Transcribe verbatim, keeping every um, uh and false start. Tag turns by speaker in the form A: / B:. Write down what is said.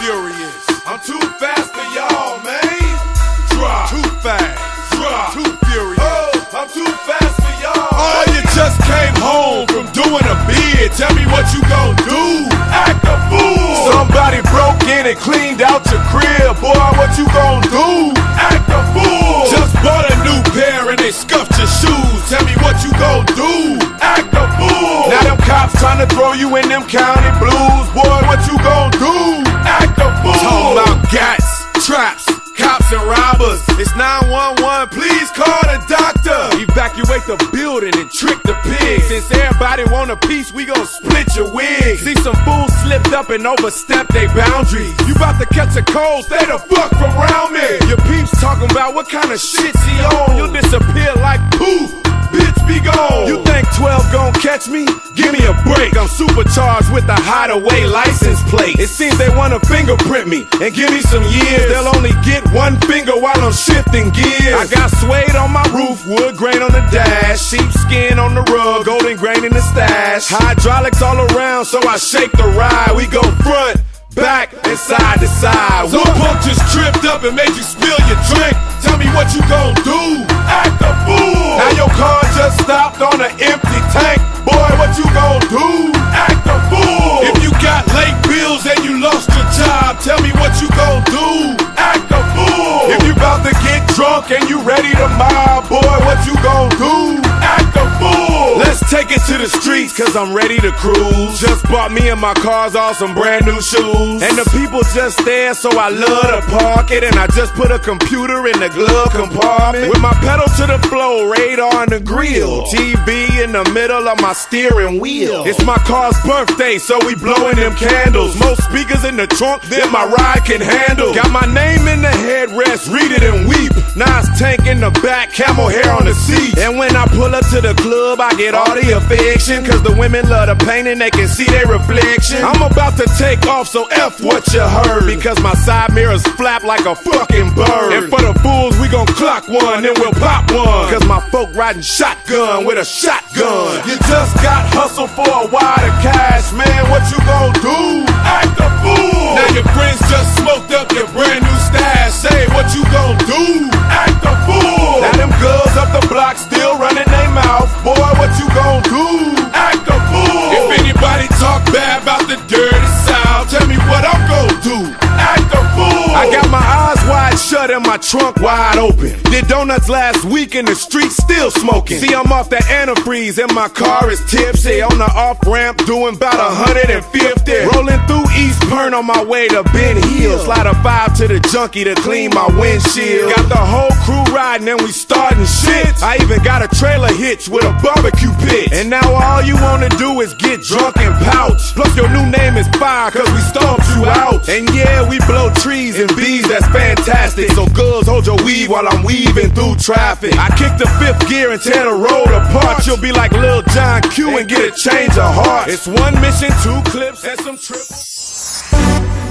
A: furious.
B: I'm too fast for y'all, man. Drop.
A: Too fast.
B: Drop.
A: Too furious.
B: Oh, I'm too fast for y'all.
A: Oh, you just came home from doing a bid. Tell me what you gon' do.
B: Act a fool.
A: Somebody broke in and cleaned out your crib. Boy, what you gon' do?
B: Act a fool.
A: Just bought a new pair and they scuffed your shoes. Tell me what you gon' do.
B: Act a fool.
A: Now them cops trying to throw you in them county blues. Boy, what you gon' do?
B: Act a fool.
A: Talking about gats, traps, cops and robbers. It's nine one one, please call the doctor. Evacuate the building and trick the pigs. Since everybody want a piece, we gon' split your wig. See some fools slipped up and overstepped their boundaries. You about to catch a cold, stay the fuck from around me. Your peeps talking about what kind of shit's he on. You'll disappear like poof, bitch be gone. You think twelve gon' catch me? Give me a break. I'm supercharged with a hideaway license plate. It seems they wanna fingerprint me and give me some years. They'll only get one finger while I'm shifting gears. I got suede on my roof, wood grain on the dash, sheepskin on the rug, golden grain in the stash. Hydraulics all around, so I shake the ride. We go front, back, and side to side. Some punk just tripped up and made you spill your drink. Tell me what you gon' do.
B: Act a fool.
A: Now your car just stopped on an empty tank. Boy, what you gon' do?
B: Act a fool.
A: If you got late bills and you lost your job, tell me what you gon' do.
B: Act a fool.
A: If you about to get drunk and you ready to mob, boy, what you gon' do?
B: Act a fool.
A: Let's take it to the streets, cause I'm ready to cruise. Just bought me and my cars all some brand new shoes. And the people just there, so I love to park it. And I just put a computer in the glove compartment. With my pedal to the floor, radar in the grill, T V in the middle of my steering wheel. It's my car's birthday, so we blowing them candles. Most speakers in the trunk than my ride can handle. Got my name in the headrest, read it and weep. Nice tank in the back, camel hair on the seat. And when I pull up to the club, I get all the affection, cause the women love the paint and they can see their reflection. I'm about to take off, so F what you heard, because my side mirrors flap like a fucking bird. And for the fools, we gon' clock one, then we'll pop one, cause my folk riding shotgun with a shotgun. You just got hustle for a wad of cash, man, what you gon' do?
B: Act a fool.
A: Now your friends just smoked up your brand new stash. Say what you gon' do?
B: Act a fool.
A: Now them girls up the block still running their mouth. Boy, what you gon' do?
B: Act a fool.
A: If anybody talk bad about the dirty South, tell me what I'm gon' do.
B: Act a fool.
A: I got my eyes wide shut and my trunk wide open. Did donuts last week in the street, still smoking. See, I'm off that antifreeze and my car is tipsy. On the off-ramp doing about one hundred fifty. Rolling through East Pern on my way to Ben Hill. Slide a five to the junkie to clean my windshield. Got the whole crew riding and we starting shit. I even got a trailer hitch with a barbecue pit. And now all you wanna do is get drunk and pouch. Plus your new name is fire, cause we stomped you out. And yeah, we blow trees and bees, that's fantastic. So girls, hold your weave while I'm weaving through traffic. I kick the fifth gear and tear the road apart. You'll be like Lil John Q and get a change of heart. It's one mission, two clips, and some trips.